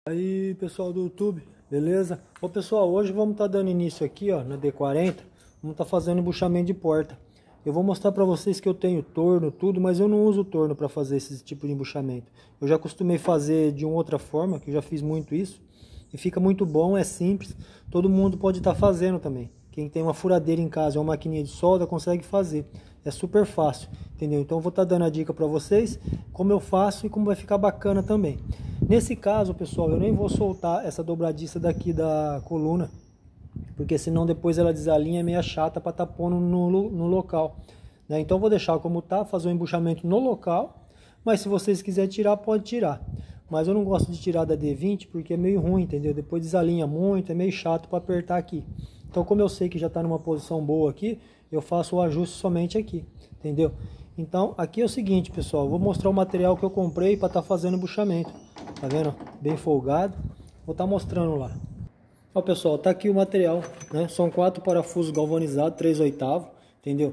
Aí pessoal do YouTube, beleza? Ô pessoal, hoje vamos estar dando início aqui ó, na D40. Vamos estar fazendo embuchamento de porta. Eu vou mostrar para vocês que eu tenho torno, tudo, mas eu não uso torno para fazer esse tipo de embuchamento. Eu já costumei fazer de uma outra forma, que eu já fiz muito isso. E fica muito bom, é simples. Todo mundo pode estar fazendo também. Quem tem uma furadeira em casa ou uma maquininha de solda consegue fazer. É super fácil, entendeu? Então eu vou estar dando a dica para vocês como eu faço e como vai ficar bacana também. Nesse caso, pessoal, eu nem vou soltar essa dobradiça daqui da coluna, porque senão depois ela desalinha, é meio chata para estar pondo no local, né? Então eu vou deixar como tá, fazer o embuchamento no local, mas se vocês quiserem tirar, pode tirar. Mas eu não gosto de tirar da D20 porque é meio ruim, entendeu? Depois desalinha muito, é meio chato para apertar aqui. Então como eu sei que já está numa posição boa aqui, eu faço o ajuste somente aqui, entendeu? Então aqui é o seguinte, pessoal, eu vou mostrar o material que eu comprei para estar fazendo embuchamento. Tá vendo? Bem folgado. Vou estar mostrando lá. Ó, pessoal, tá aqui o material, né? São 4 parafusos galvanizados, 3/8, entendeu?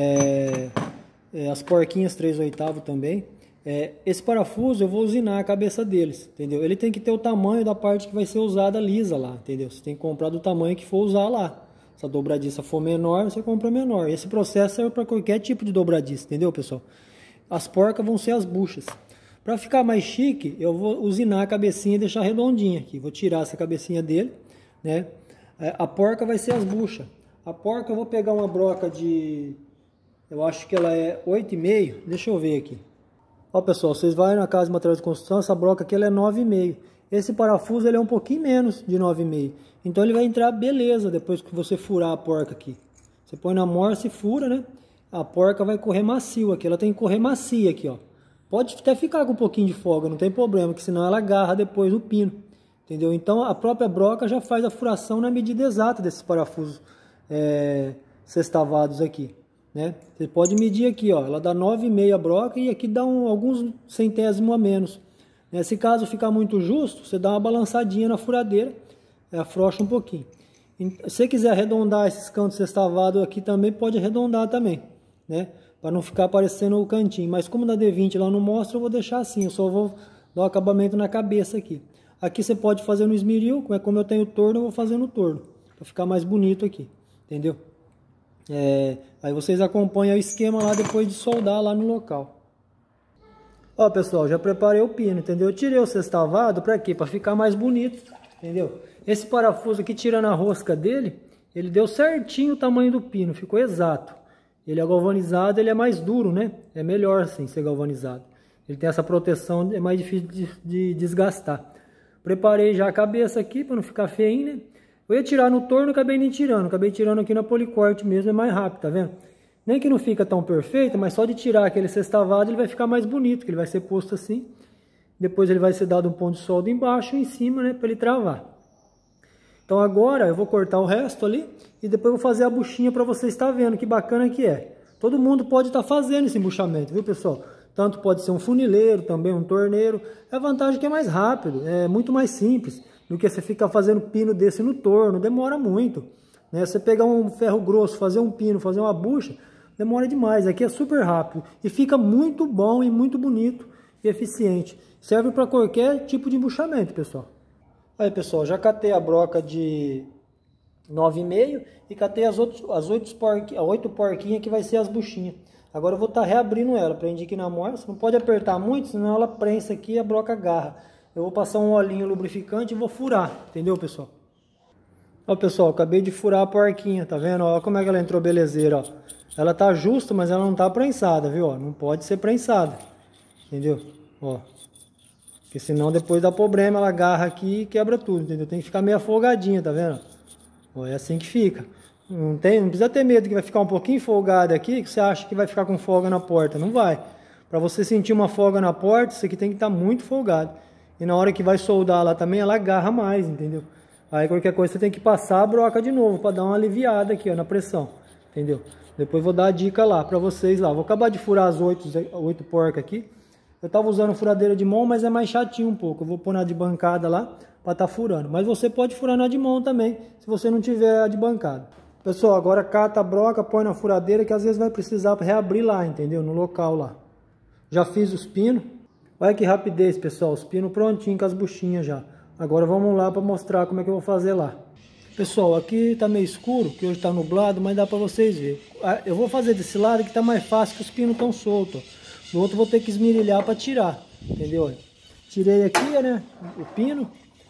As porquinhas 3/8 também. Esse parafuso eu vou usinar a cabeça deles, entendeu? Ele tem que ter o tamanho da parte que vai ser usada lisa lá, entendeu? Você tem que comprar do tamanho que for usar lá. Se a dobradiça for menor, você compra menor. Esse processo serve para qualquer tipo de dobradiça, entendeu, pessoal? As porcas vão ser as buchas. Para ficar mais chique, eu vou usinar a cabecinha e deixar redondinha aqui. Vou tirar essa cabecinha dele, né? A porca vai ser as buchas. A porca eu vou pegar uma broca de... Eu acho que ela é 8,5. Deixa eu ver aqui. Ó, pessoal, vocês vão na casa de material de construção, essa broca aqui ela é 9,5. Esse parafuso ele é um pouquinho menos de 9,5. Então ele vai entrar beleza depois que você furar a porca aqui. Você põe na morsa e fura, né? A porca vai correr macio aqui. Ela tem que correr macia aqui, ó. Pode até ficar com um pouquinho de folga, não tem problema, que senão ela agarra depois no pino, entendeu? Então a própria broca já faz a furação na medida exata desses parafusos sextavados aqui, né? Você pode medir aqui, ó, ela dá 9,5 a broca e aqui dá alguns centésimos a menos. Se caso ficar muito justo, você dá uma balançadinha na furadeira, afrouxa um pouquinho. Se você quiser arredondar esses cantos sextavados aqui também, pode arredondar também, né? Para não ficar aparecendo o cantinho. Mas como na D20 lá não mostra, eu vou deixar assim. Eu só vou dar o acabamento na cabeça aqui. Aqui você pode fazer no esmeril. Como eu tenho torno, eu vou fazer no torno. Para ficar mais bonito aqui. Entendeu? Aí vocês acompanham o esquema lá depois de soldar lá no local. Ó, pessoal, já preparei o pino, entendeu? Eu tirei o sextavado para quê? Para ficar mais bonito, entendeu? Esse parafuso aqui, tirando a rosca dele, ele deu certinho o tamanho do pino. Ficou exato. Ele é galvanizado, ele é mais duro, né? É melhor assim ser galvanizado. Ele tem essa proteção, é mais difícil de desgastar. Preparei já a cabeça aqui para não ficar feinho, né? Eu ia tirar no torno, acabei nem tirando. Acabei tirando aqui na policorte mesmo, é mais rápido, tá vendo? Nem que não fica tão perfeito, mas só de tirar aquele sextavado ele vai ficar mais bonito, que ele vai ser posto assim. Depois ele vai ser dado um ponto de solda embaixo e em cima, né? Para ele travar. Então agora eu vou cortar o resto ali e depois eu vou fazer a buchinha para vocês estarem vendo que bacana que é. Todo mundo pode estar fazendo esse embuchamento, viu, pessoal? Tanto pode ser um funileiro, também um torneiro. A vantagem é que é mais rápido, é muito mais simples do que você ficar fazendo pino desse no torno, demora muito, né? Você pegar um ferro grosso, fazer um pino, fazer uma bucha, demora demais. Aqui é super rápido e fica muito bom e muito bonito e eficiente. Serve para qualquer tipo de embuchamento, pessoal. Aí, pessoal, já catei a broca de 9,5 e catei as 8 porquinhas que vai ser as buchinhas. Agora eu vou estar reabrindo ela, prendi aqui na morsa. Não pode apertar muito, senão ela prensa aqui e a broca agarra. Eu vou passar um olhinho lubrificante e vou furar, entendeu, pessoal? Ó, pessoal, acabei de furar a porquinha, tá vendo? Ó, como é que ela entrou belezeira, ó. Ela tá justa, mas ela não tá prensada, viu? Ó, não pode ser prensada, entendeu? Ó. Porque senão depois dá problema, ela agarra aqui e quebra tudo, entendeu? Tem que ficar meio afogadinha, tá vendo? Ó, é assim que fica. Não precisa ter medo que vai ficar um pouquinho folgada aqui, que você acha que vai ficar com folga na porta. Não vai. Para você sentir uma folga na porta, isso aqui tem que estar muito folgado. E na hora que vai soldar lá também, ela agarra mais, entendeu? Aí qualquer coisa você tem que passar a broca de novo, para dar uma aliviada aqui, ó, na pressão. Entendeu? Depois vou dar a dica lá para vocês lá. Vou acabar de furar as 8 porcas aqui. Eu estava usando furadeira de mão, mas é mais chatinho um pouco. Eu vou pôr na de bancada lá para estar furando. Mas você pode furar na de mão também, se você não tiver a de bancada. Pessoal, agora cata a broca, põe na furadeira, que às vezes vai precisar reabrir lá, entendeu? No local lá. Já fiz os pinos. Olha que rapidez, pessoal. Os pinos prontinhos com as buchinhas já. Agora vamos lá para mostrar como é que eu vou fazer lá. Pessoal, aqui tá meio escuro, que hoje tá nublado, mas dá para vocês verem. Eu vou fazer desse lado que tá mais fácil, que os pinos estão soltos. Do outro vou ter que esmerilhar para tirar, entendeu? Tirei aqui, né, o pino.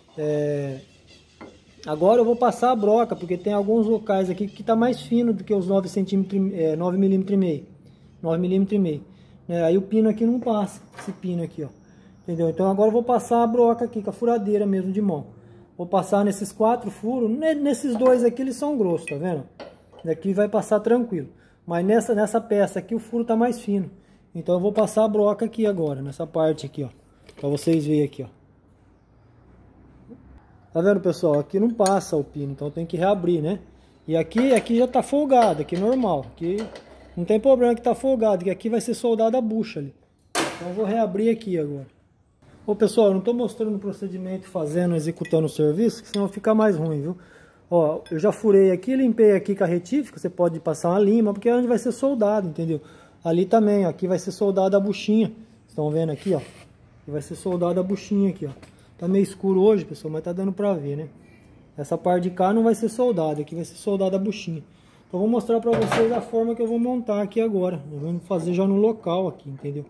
Agora eu vou passar a broca, porque tem alguns locais aqui que tá mais fino do que os 9 mm e meio. 9 mm e meio. Aí o pino aqui não passa, esse pino aqui, ó. Entendeu? Então agora eu vou passar a broca aqui com a furadeira mesmo de mão. Vou passar nesses 4 furos. Nesses 2 aqui eles são grossos, tá vendo? Daqui vai passar tranquilo. Mas nessa peça aqui o furo tá mais fino. Então eu vou passar a broca aqui agora, nessa parte aqui, ó. Pra vocês verem aqui, ó. Tá vendo, pessoal? Aqui não passa o pino, então tem que reabrir, né? E aqui já tá folgado, aqui normal. Aqui não tem problema que tá folgado, que aqui vai ser soldado a bucha ali. Então eu vou reabrir aqui agora. Ô pessoal, eu não tô mostrando o procedimento executando o serviço, que senão fica mais ruim, viu? Ó, eu já furei aqui, limpei aqui com a retífica, você pode passar uma lima, porque é onde vai ser soldado, entendeu? Ali também, ó, aqui vai ser soldado a buchinha. Estão vendo aqui, ó? Aqui vai ser soldado a buchinha aqui, ó. Tá meio escuro hoje, pessoal, mas tá dando pra ver, né? Essa parte de cá não vai ser soldada, aqui vai ser soldada a buchinha. Então eu vou mostrar pra vocês a forma que eu vou montar aqui agora. Eu vou fazer já no local aqui, entendeu?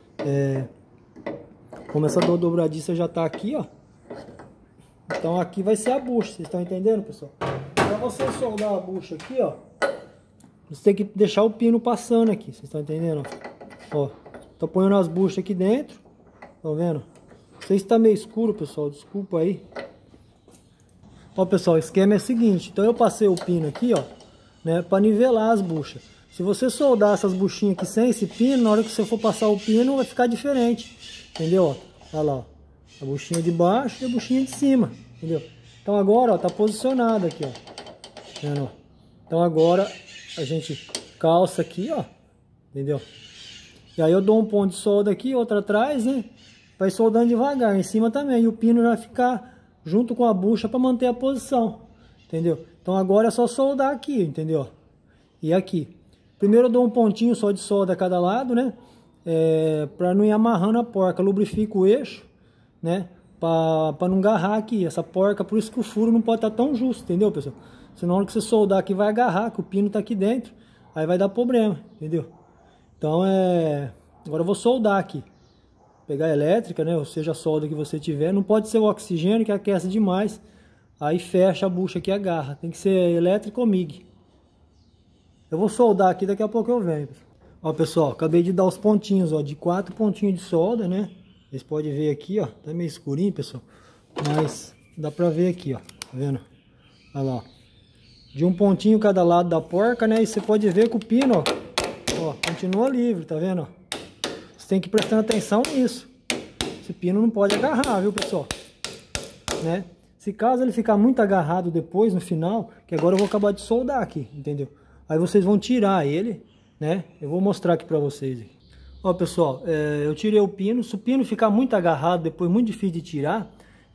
Como essa dobradiça já tá aqui, ó. Então aqui vai ser a bucha, vocês estão entendendo, pessoal? Pra você soldar a bucha aqui, ó, você tem que deixar o pino passando aqui, vocês estão entendendo? Ó, tô ponhando as buchas aqui dentro, estão vendo? Não sei se tá meio escuro, pessoal, desculpa aí. Ó, pessoal, o esquema é o seguinte, então eu passei o pino aqui, ó, né, pra nivelar as buchas. Se você soldar essas buchinhas aqui sem esse pino, na hora que você for passar o pino, vai ficar diferente. Entendeu? Ó, olha lá, ó. A buchinha de baixo e a buchinha de cima. Entendeu? Então agora, ó, tá posicionado aqui, ó. Vendo, ó? Então agora a gente calça aqui, ó. Entendeu? E aí eu dou um ponto de solda aqui, outro atrás, né? Vai soldando devagar, em cima também. E o pino vai ficar junto com a bucha para manter a posição. Entendeu? Então agora é só soldar aqui, entendeu? E aqui. Primeiro eu dou um pontinho só de solda a cada lado, né? Para não ir amarrando a porca. Lubrifico o eixo, né? Para não agarrar aqui essa porca. Por isso que o furo não pode estar tão justo, entendeu, pessoal? Senão na hora que você soldar aqui vai agarrar, que o pino tá aqui dentro. Aí vai dar problema, entendeu? Então agora eu vou soldar aqui. Pegar a elétrica, né? Ou seja, a solda que você tiver. Não pode ser o oxigênio que aquece demais. Aí fecha a bucha aqui e agarra. Tem que ser elétrico ou MIG. Eu vou soldar aqui, daqui a pouco eu venho. Ó, pessoal, acabei de dar os pontinhos, ó, de 4 pontinhos de solda, né? Vocês podem ver aqui, ó, tá meio escurinho, pessoal, mas dá pra ver aqui, ó, tá vendo? Olha lá, ó. De um pontinho cada lado da porca, né? E você pode ver que o pino, ó, continua livre, tá vendo? Você tem que ir prestando atenção nisso. Esse pino não pode agarrar, viu, pessoal? Né? Se caso ele ficar muito agarrado depois, no final, que agora eu vou acabar de soldar aqui, entendeu? Aí vocês vão tirar ele, né? Eu vou mostrar aqui pra vocês. Ó, pessoal, eu tirei o pino. Se o pino ficar muito agarrado, depois muito difícil de tirar,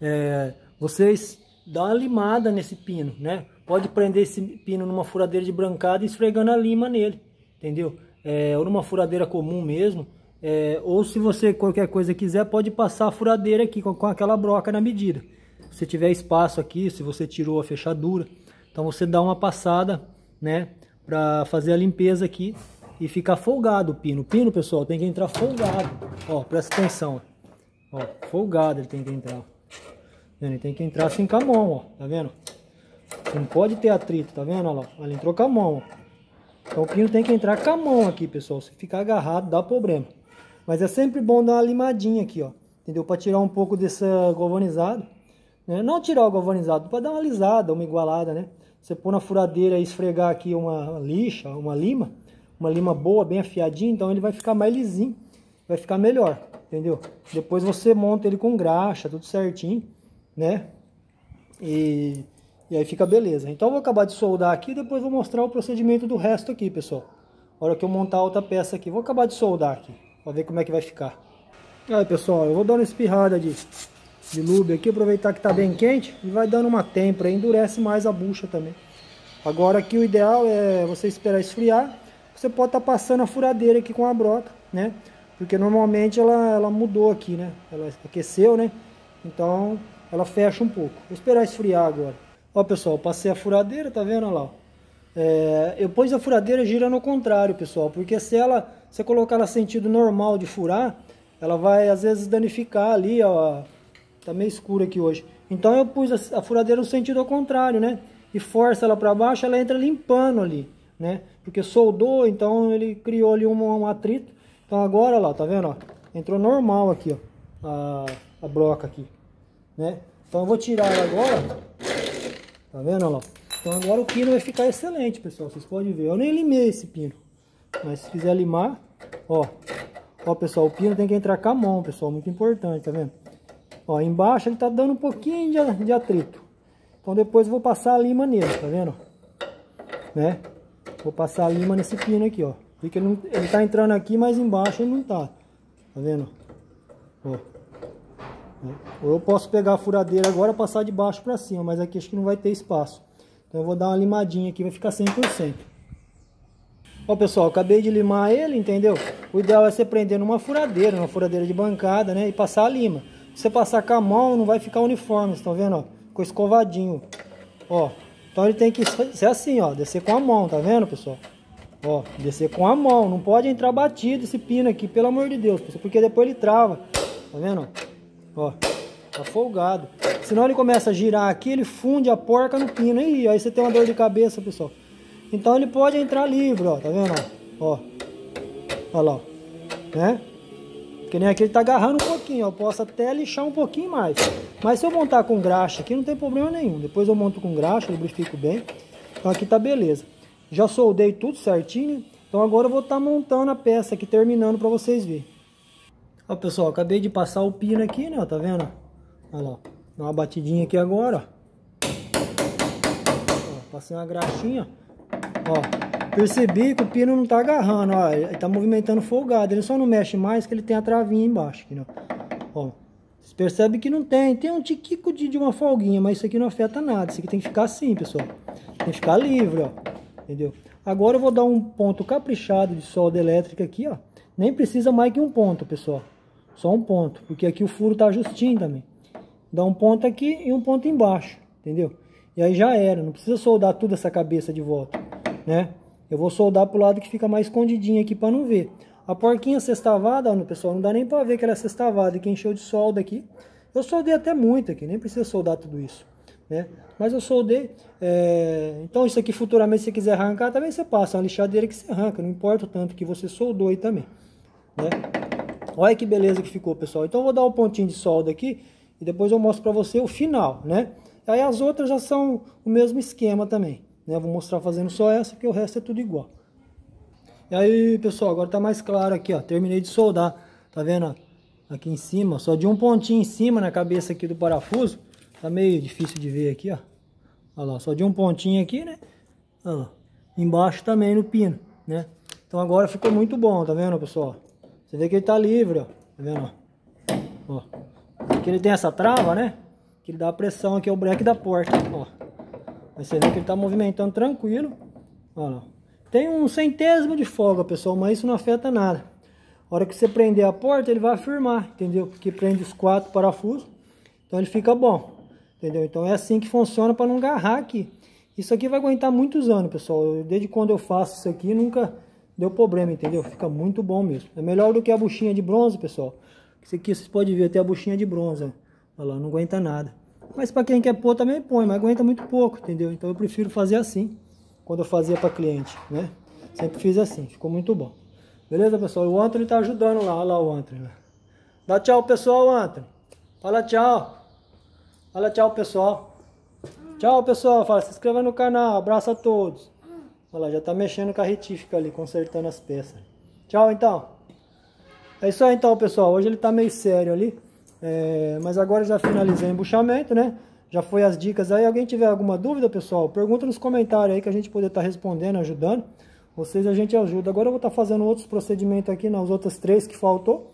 vocês dão uma limada nesse pino, né? Pode prender esse pino numa furadeira de brancada e esfregando a lima nele, entendeu? Ou numa furadeira comum mesmo. Ou se você qualquer coisa quiser, pode passar a furadeira aqui com aquela broca na medida. Se tiver espaço aqui, se você tirou a fechadura, então você dá uma passada, né? Pra fazer a limpeza aqui e ficar folgado o pino. O pino, pessoal, tem que entrar folgado. Ó, presta atenção. Ó, folgado ele tem que entrar. Ele tem que entrar assim com a mão, ó. Tá vendo? Não pode ter atrito, tá vendo? Olha lá, ele entrou com a mão, ó. Então o pino tem que entrar com a mão aqui, pessoal. Se ficar agarrado, dá problema. Mas é sempre bom dar uma limadinha aqui, ó. Entendeu? Pra tirar um pouco desse galvanizado. Né? Não tirar o galvanizado, pra dar uma alisada, uma igualada, né? Você pôr na furadeira e esfregar aqui uma lixa, uma lima boa, bem afiadinha, então ele vai ficar mais lisinho, vai ficar melhor, entendeu? Depois você monta ele com graxa, tudo certinho, né? E aí fica beleza. Então eu vou acabar de soldar aqui e depois vou mostrar o procedimento do resto aqui, pessoal. A hora que eu montar a outra peça aqui, vou acabar de soldar aqui, pra ver como é que vai ficar. Aí, pessoal, eu vou dar uma espirrada de lube aqui, aproveitar que tá bem quente e vai dando uma têmpera, endurece mais a bucha também. Agora aqui o ideal é você esperar esfriar. Você pode estar passando a furadeira aqui com a broca, né? Porque normalmente ela mudou aqui, né? Ela aqueceu, né? Então ela fecha um pouco. Vou esperar esfriar agora. Ó, pessoal, passei a furadeira, tá vendo? Olha lá, ó. Eu pus a furadeira girando ao contrário, pessoal, porque se você colocar ela sentido normal de furar, ela vai às vezes danificar ali, ó. Tá meio escuro aqui hoje. Então eu pus a furadeira no sentido ao contrário, né? E força ela para baixo, ela entra limpando ali, né? Porque soldou, então ele criou ali um atrito. Então agora, lá, tá vendo, ó? Entrou normal aqui, ó, a broca aqui, né? Então eu vou tirar ela agora, tá vendo, ó? Então agora o pino vai ficar excelente, pessoal, vocês podem ver. Eu nem limei esse pino, mas se quiser limar, ó, pessoal, o pino tem que entrar com a mão, pessoal, muito importante, tá vendo? Ó, embaixo ele tá dando um pouquinho de atrito. Então depois eu vou passar a lima nele, tá vendo? Né? Vou passar a lima nesse pino aqui, ó. Porque ele tá entrando aqui, mas embaixo ele não tá. Tá vendo? Ó. Ou eu posso pegar a furadeira agora e passar de baixo pra cima, mas aqui acho que não vai ter espaço. Então eu vou dar uma limadinha aqui, vai ficar 100%. Ó, pessoal, acabei de limar ele, entendeu? O ideal é você prender numa furadeira de bancada, né? E passar a lima. Se você passar com a mão, não vai ficar uniforme, vocês estão vendo, ó? Ficou escovadinho, ó. Então ele tem que ser assim, ó, descer com a mão, tá vendo, pessoal? Ó, descer com a mão, não pode entrar batido esse pino aqui, pelo amor de Deus, pessoal, porque depois ele trava, tá vendo? Ó, tá folgado. Senão ele começa a girar aqui, ele funde a porca no pino, aí você tem uma dor de cabeça, pessoal. Então ele pode entrar livre, ó, tá vendo? Ó, olha lá, ó, né? Que nem aqui ele tá agarrando um pouquinho, ó. Eu posso até lixar um pouquinho mais. Mas se eu montar com graxa aqui, não tem problema nenhum. Depois eu monto com graxa, lubrifico bem. Então aqui tá beleza. Já soldei tudo certinho. Então agora eu vou estar montando a peça aqui, terminando pra vocês verem. Ó, pessoal, acabei de passar o pino aqui, né? Ó, tá vendo? Olha lá, ó. Dá uma batidinha aqui agora, ó. Passei uma graxinha, ó. Percebi que o pino não tá agarrando, ó, ele tá movimentando folgado, ele só não mexe mais que ele tem a travinha embaixo, aqui, ó. Vocês percebem que não tem um tiquico de uma folguinha, mas isso aqui não afeta nada, isso aqui tem que ficar assim, pessoal. Tem que ficar livre, ó, entendeu? Agora eu vou dar um ponto caprichado de solda elétrica aqui, ó. Nem precisa mais que um ponto, pessoal, só um ponto, porque aqui o furo tá justinho também. Dá um ponto aqui e um ponto embaixo, entendeu? E aí já era, não precisa soldar toda essa cabeça de volta, né? Eu vou soldar pro lado que fica mais escondidinho aqui para não ver. A porquinha sextavada, ó, pessoal, não dá nem para ver que ela é sextavada, que encheu de solda aqui. Eu soldei até muito aqui, nem precisa soldar tudo isso, né? Mas eu soldei. Então isso aqui futuramente, se você quiser arrancar, também você passa uma lixadeira que você arranca, não importa o tanto que você soldou aí também, né? Olha que beleza que ficou, pessoal. Então eu vou dar um pontinho de solda aqui e depois eu mostro para você o final, né? Aí as outras já são o mesmo esquema também. Vou mostrar fazendo só essa, porque o resto é tudo igual. E aí, pessoal, agora tá mais claro aqui, ó. Terminei de soldar, tá vendo? Aqui em cima, só de um pontinho em cima na cabeça aqui do parafuso. Tá meio difícil de ver aqui, ó. Olha lá, só de um pontinho aqui, né? Olha lá. Embaixo também no pino, né? Então agora ficou muito bom, tá vendo, pessoal? Você vê que ele tá livre, ó. Tá vendo, ó? Aqui ele tem essa trava, né? Que ele dá a pressão aqui, é o breque da porta, ó. Aí você vê que ele está movimentando tranquilo. Olha lá. Tem um centésimo de folga, pessoal, mas isso não afeta nada. A hora que você prender a porta, ele vai firmar, entendeu? Porque prende os 4 parafusos. Então ele fica bom, entendeu? Então é assim que funciona para não agarrar aqui. Isso aqui vai aguentar muitos anos, pessoal. Desde quando eu faço isso aqui, nunca deu problema, entendeu? Fica muito bom mesmo. É melhor do que a buchinha de bronze, pessoal. Isso aqui vocês podem ver, tem a buchinha de bronze, ó. Olha lá, não aguenta nada. Mas para quem quer pôr também põe, mas aguenta muito pouco, entendeu? Então eu prefiro fazer assim, quando eu fazia para cliente, né? Sempre fiz assim, ficou muito bom. Beleza, pessoal? O Anthony tá ajudando lá, olha lá o Anthony. Dá tchau, pessoal, Anthony. Fala tchau. Fala tchau, pessoal. Tchau, pessoal. Fala, se inscreva no canal, abraço a todos. Olha lá, já tá mexendo com a retífica ali, consertando as peças. Tchau, então. É isso aí, então, pessoal. Hoje ele tá meio sério ali. Mas agora já finalizei o embuchamento, né? Já foi as dicas aí. Alguém tiver alguma dúvida, pessoal, pergunta nos comentários aí que a gente poder estar respondendo, ajudando. Vocês a gente ajuda. Agora eu vou estar fazendo outros procedimentos aqui nas outras 3 que faltou.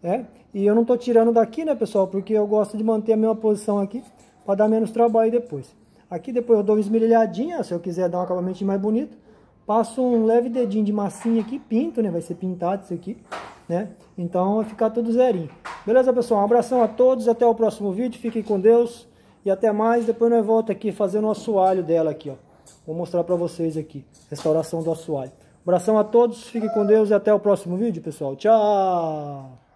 E eu não tô tirando daqui, né, pessoal? Porque eu gosto de manter a mesma posição aqui para dar menos trabalho depois. Aqui depois eu dou uma esmerilhadinha, se eu quiser dar um acabamento mais bonito. Passo um leve dedinho de massinha aqui, pinto, né? Vai ser pintado isso aqui. né? Então vai ficar tudo zerinho. Beleza, pessoal? Um abração a todos, até o próximo vídeo, fiquem com Deus e até mais. Depois nós voltamos aqui fazer o nosso assoalho dela aqui, ó. Vou mostrar para vocês aqui, restauração do assoalho. Um abração a todos, fiquem com Deus e até o próximo vídeo, pessoal. Tchau!